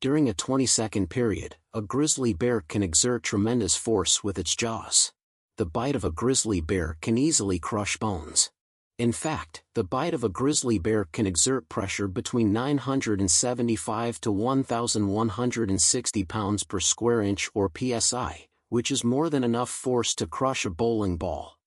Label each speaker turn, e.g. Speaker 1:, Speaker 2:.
Speaker 1: During a 20-second period, a grizzly bear can exert tremendous force with its jaws. The bite of a grizzly bear can easily crush bones. In fact, the bite of a grizzly bear can exert pressure between 975 to 1,160 pounds per square inch or psi, which is more than enough force to crush a bowling ball.